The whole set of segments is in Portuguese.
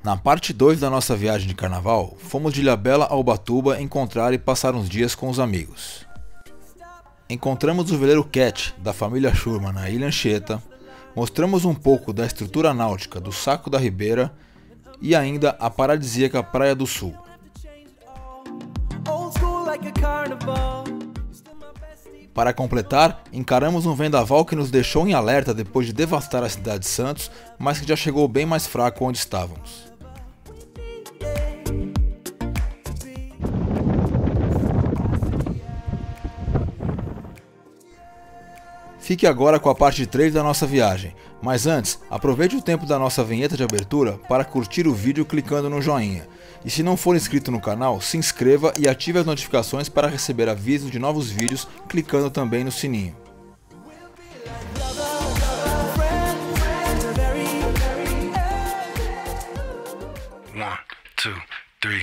Na parte 2 da nossa viagem de carnaval, fomos de Ilhabela a Ubatuba encontrar e passar uns dias com os amigos. Encontramos o veleiro Cat, da família Schurman, na Ilha Anchieta, mostramos um pouco da estrutura náutica do Saco da Ribeira e ainda a paradisíaca Praia do Sul. Para completar, encaramos um vendaval que nos deixou em alerta depois de devastar a cidade de Santos, mas que já chegou bem mais fraco onde estávamos. Fique agora com a parte 3 da nossa viagem, mas antes, aproveite o tempo da nossa vinheta de abertura para curtir o vídeo clicando no joinha. E se não for inscrito no canal, se inscreva e ative as notificações para receber avisos de novos vídeos clicando também no sininho. One, two, three,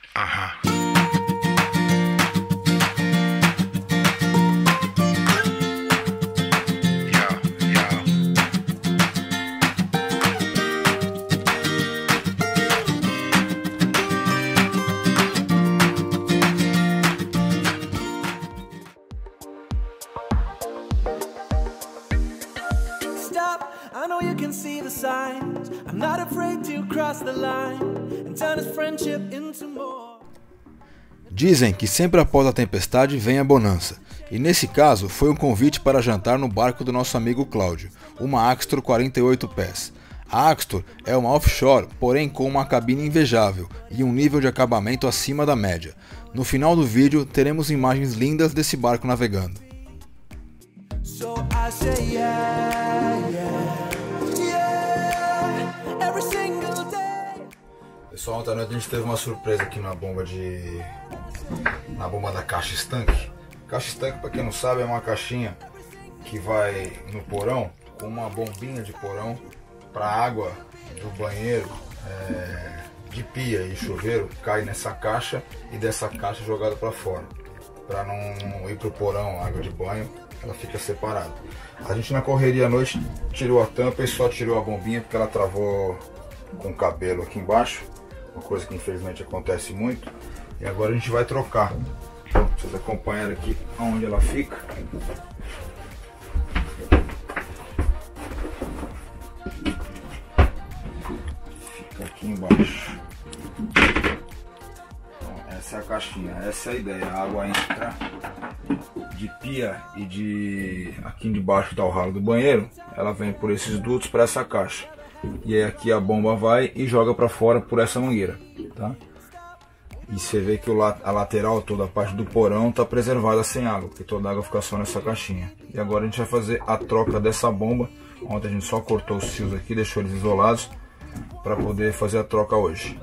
I know you can see the signs. I'm not afraid to cross the line and turn this friendship into more. Dizem que sempre após a tempestade vem a bonança, e nesse caso foi um convite para jantar no barco do nosso amigo Cláudio, uma Axtor 48 pés. A Axtor é uma offshore, porém com uma cabine invejável e um nível de acabamento acima da média. No final do vídeo teremos imagens lindas desse barco navegando. So I say yeah, yeah, yeah, every single day. Pessoal, ontem à noite a gente teve uma surpresa aqui na bomba da caixa estanque. Caixa estanque, para quem não sabe, é uma caixinha que vai no porão com uma bombinha de porão para água do banheiro, de pia e chuveiro cai nessa caixa e dessa caixa jogada para fora, para não ir pro porão água de banho. Ela fica separada. A gente na correria à noite tirou a tampa e só tirou a bombinha porque ela travou com o cabelo aqui embaixo, uma coisa que infelizmente acontece muito, e agora a gente vai trocar. Então vocês acompanham aqui onde ela fica. Fica aqui embaixo. Então, essa é a caixinha, essa é a ideia. A água entra de pia e de aqui debaixo está o ralo do banheiro, ela vem por esses dutos para essa caixa, e aí aqui a bomba vai e joga para fora por essa mangueira, tá? E você vê que a lateral, toda a parte do porão está preservada sem água, porque toda a água fica só nessa caixinha. E agora a gente vai fazer a troca dessa bomba. Ontem a gente só cortou os fios aqui, deixou eles isolados para poder fazer a troca hoje.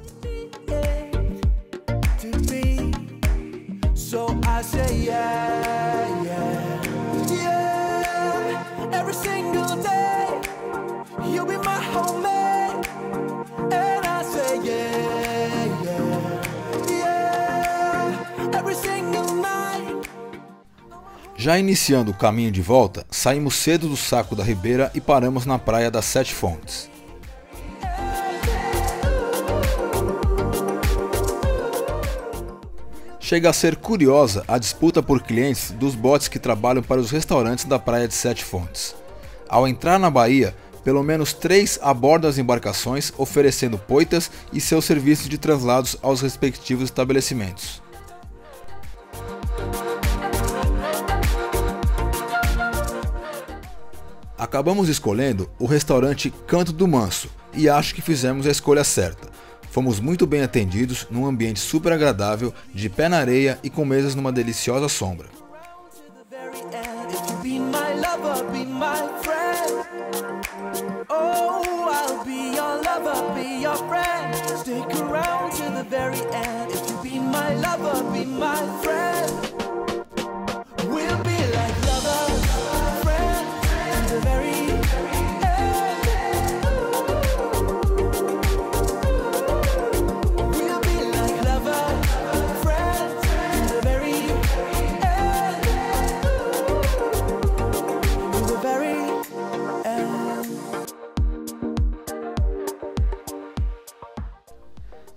So I say yeah, yeah, yeah, every single day. You'll be my homemade. And I say yeah, yeah, yeah, every single night. Já iniciando o caminho de volta, saímos cedo do Saco da Ribeira e paramos na praia das Sete Fontes. Chega a ser curiosa a disputa por clientes dos botes que trabalham para os restaurantes da praia de Sete Fontes. Ao entrar na baía, pelo menos 3 abordam as embarcações oferecendo poitas e seus serviços de translados aos respectivos estabelecimentos. Acabamos escolhendo o restaurante Canto do Manso e acho que fizemos a escolha certa. Fomos muito bem atendidos num ambiente super agradável, de pé na areia e com mesas numa deliciosa sombra.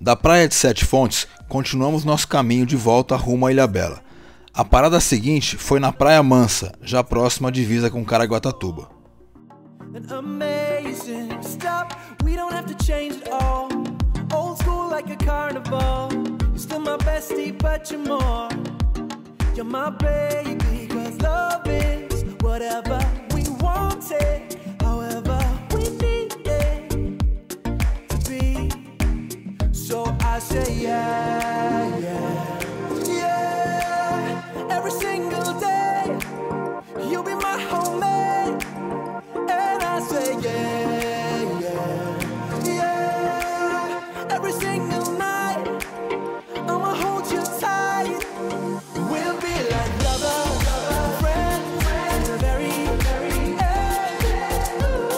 Da praia de Sete Fontes, continuamos nosso caminho de volta rumo à Ilhabela. A parada seguinte foi na Praia Mansa, já próxima à divisa com Caraguatatuba. I say yeah, yeah, yeah. Every single day, you'll be my homie. And I say yeah, yeah, yeah. Every single night, I'ma hold you tight. We'll be like lovers, friends, to the very, very end.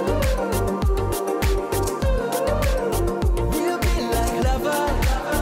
We'll be like lovers.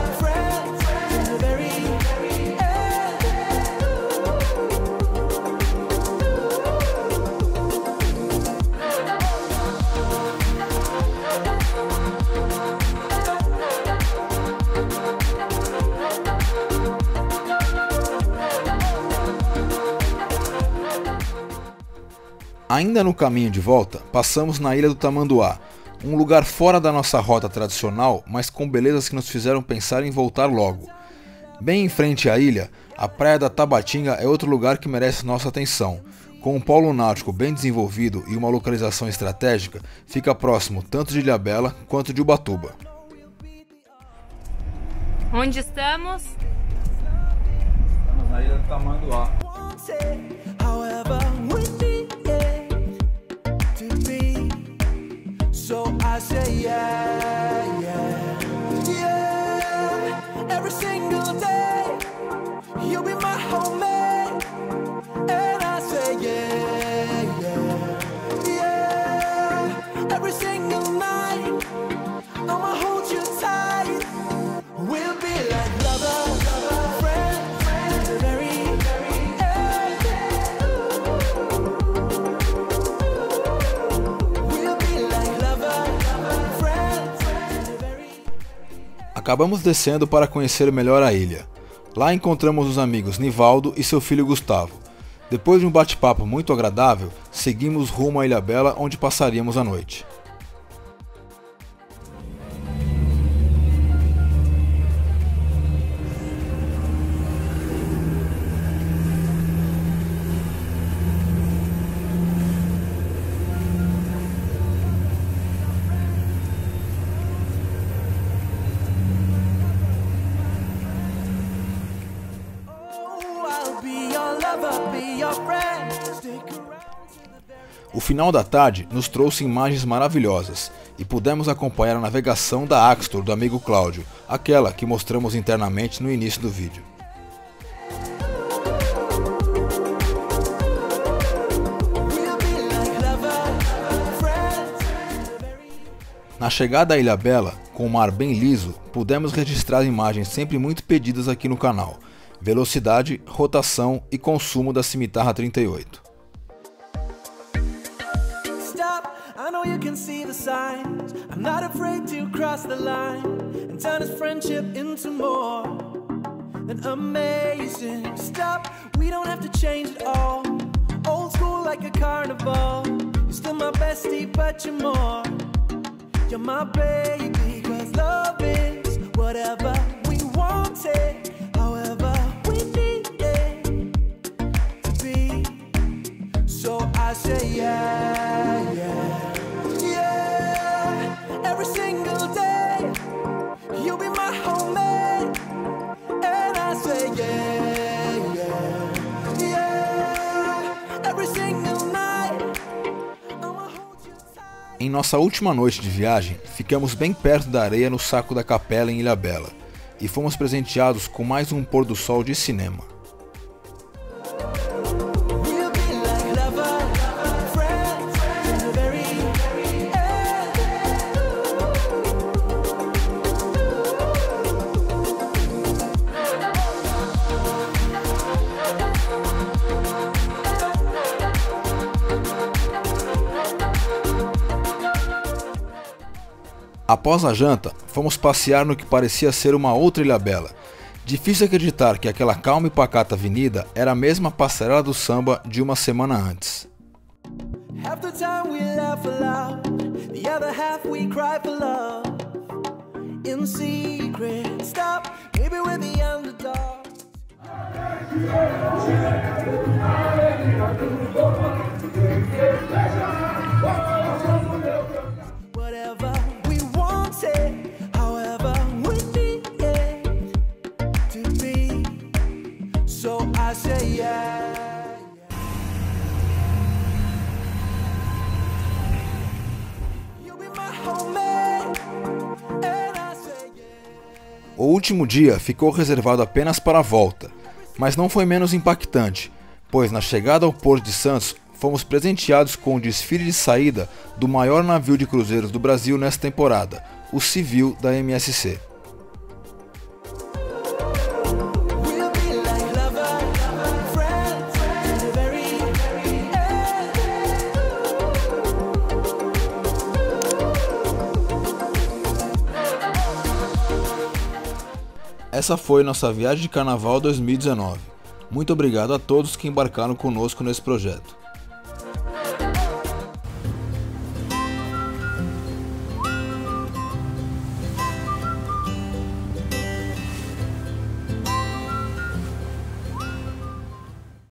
Ainda no caminho de volta, passamos na Ilha do Tamanduá, um lugar fora da nossa rota tradicional, mas com belezas que nos fizeram pensar em voltar logo. Bem em frente à ilha, a Praia da Tabatinga é outro lugar que merece nossa atenção. Com um polo náutico bem desenvolvido e uma localização estratégica, fica próximo tanto de Ilhabela quanto de Ubatuba. Onde estamos? Estamos na Ilha do Tamanduá. So I say yeah, yeah, yeah. Every single day, you'll be my homie. And I say yeah, yeah, yeah. Every single night, I'ma hold you tight. We'll be like lovers, friends, to the very, very end. We'll be like lovers, friends, to the very. Acabamos descendo para conhecer melhor a ilha. Lá encontramos os amigos Nivaldo e seu filho Gustavo. Depois de um bate-papo muito agradável, seguimos rumo à Ilhabela, onde passaríamos a noite. O final da tarde nos trouxe imagens maravilhosas e pudemos acompanhar a navegação da Axtor do amigo Cláudio, aquela que mostramos internamente no início do vídeo. Na chegada à Ilhabela, com o mar bem liso, pudemos registrar imagens sempre muito pedidas aqui no canal: velocidade, rotação e consumo da Cimitarra 38. I know you can see the signs. I'm not afraid to cross the line and turn this friendship into more than amazing. Stop, we don't have to change it all. Old school like a carnival. You're still my bestie, but you're more. You're my baby, 'cause love is whatever we want it, however we need it to be. So I say yeah, yeah. Every single day, you'll be my homie. And I say yeah, yeah, yeah. Every single night, I'ma hold you tight. Em nossa última noite de viagem, ficamos bem perto da areia no Saco da Capela em Ilhabela e fomos presenteados com mais um pôr do sol de cinema. Após a janta, fomos passear no que parecia ser uma outra Ilhabela. Difícil acreditar que aquela calma e pacata avenida era a mesma passarela do samba de uma semana antes. Half the time we laugh aloud, the other half we cry for love. In secret, stop, maybe we're the underdog. Whatever we wanted, however we need it to be. So I say yeah. You'll be my homie, and I say yeah. O último dia ficou reservado apenas para a volta, mas não foi menos impactante, pois na chegada ao Porto de Santos fomos presenteados com o desfile de saída do maior navio de cruzeiros do Brasil nesta temporada, o Civil da MSC. We'll be like lovers, friends, to the very end. Essa foi nossa viagem de Carnaval 2019. Muito obrigado a todos que embarcaram conosco nesse projeto.